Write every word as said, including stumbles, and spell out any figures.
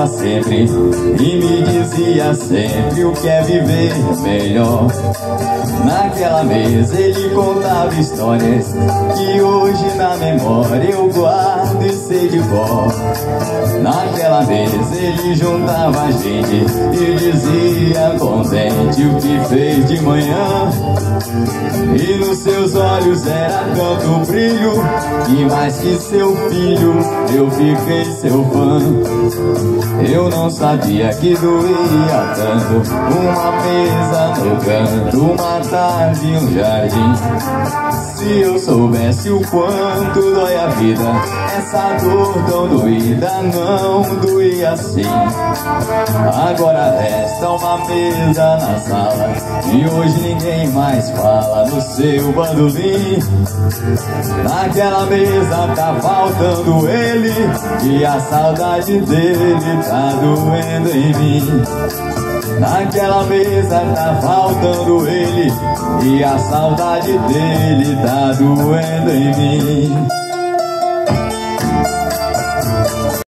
pra sempre e me dizia sempre o que é viver melhor. Naquela mesa ele contava histórias que hoje na memória eu guardo e sei de cor. Naquela mesa ele juntava a gente e dizia contente o que fez de manhã. E nos seus olhos era tanto brilho, e mais que seu filho eu fiquei seu fã. Eu não sabia que doía tanto uma mesa no canto, uma tarde em um jardim. Se eu soubesse o quanto dói a vida, essa dor tão doída não doía assim. Agora resta uma mesa na sala e hoje ninguém mais fala no seu bandolim. Naquela mesa tá faltando ele e a saudade dele tá doendo em mim. Naquela mesa tá faltando ele e a saudade dele tá doendo em mim.